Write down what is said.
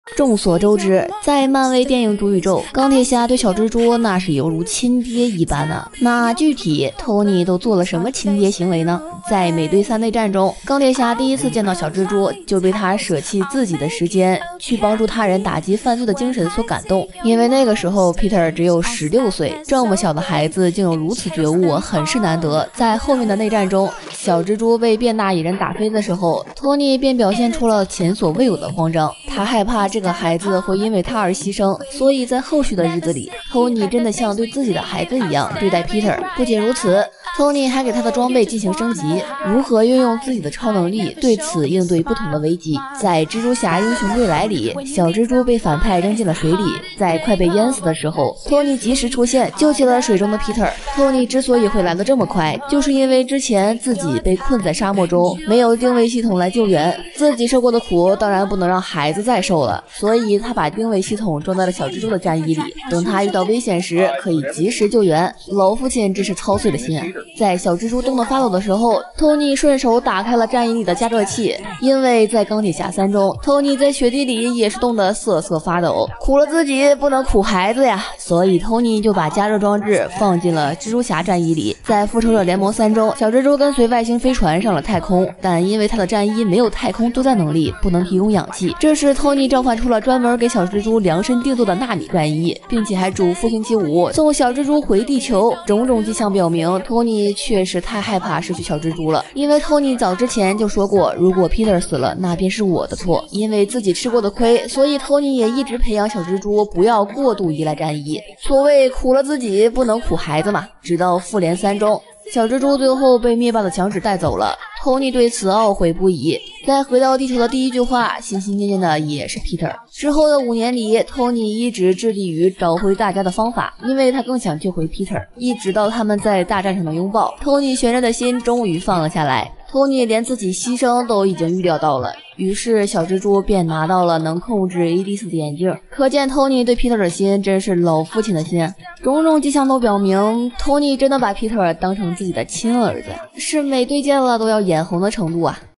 众所周知，在漫威电影主宇宙，钢铁侠对小蜘蛛那是犹如亲爹一般呢。那具体托尼都做了什么亲爹行为呢？在美队3内战中，钢铁侠第一次见到小蜘蛛，就被他舍弃自己的时间去帮助他人打击犯罪的精神所感动。因为那个时候 Peter 只有16岁，这么小的孩子竟有如此觉悟，很是难得。在后面的内战中，小蜘蛛被变大蚁人打飞的时候，托尼便表现出了前所未有的慌张，他害怕这个孩子会因为他而牺牲，所以在后续的日子里，托尼真的像对自己的孩子一样对待 Peter。 不仅如此，托尼还给他的装备进行升级，如何运用自己的超能力对此应对不同的危机。在蜘蛛侠英雄归来里，小蜘蛛被反派扔进了水里，在快被淹死的时候，托尼及时出现救起了水中的 Peter。 托尼之所以会来得这么快，就是因为之前自己被困在沙漠中，没有定位系统来救援，自己受过的苦当然不能让孩子再受了，所以他把定位系统装在了小蜘蛛的战衣里，等他遇到危险时可以及时救援。老父亲真是操碎了心啊！在小蜘蛛冻得发抖的时候，托尼顺手打开了战衣里的加热器，因为在钢铁侠3中，托尼在雪地里也是冻得瑟瑟发抖，苦了自己不能苦孩子呀，所以托尼就把加热装置放进了蜘蛛侠战衣里。在复仇者联盟3中，小蜘蛛跟随外星飞船上了太空，但因为他的战衣没有太空作战能力，不能提供氧气，这时托尼召唤出了专门给小蜘蛛量身定做的纳米战衣，并且还嘱咐星期5送小蜘蛛回地球。种种迹象表明，托尼确实太害怕失去小蜘蛛了，因为托尼早之前就说过，如果 Peter 死了，那便是我的错。因为自己吃过的亏，所以托尼也一直培养小蜘蛛不要过度依赖战衣。所谓苦了自己不能苦孩子嘛。直到复联3中，小蜘蛛最后被灭霸的响指带走了，托尼对此懊悔不已。在回到地球的第一句话，心心念念的也是 Peter。 之后的5年里，托尼一直致力于找回大家的方法，因为他更想救回 Peter。 一直到他们在大战上的拥抱，托尼悬着的心终于放了下来。托尼连自己牺牲都已经预料到了，于是小蜘蛛便拿到了能控制 AD4 的眼镜。可见托尼对 Peter 的心真是老父亲的心，种种迹象都表明，托尼真的把 Peter 当成自己的亲儿子，是美队见了都要眼红的程度啊。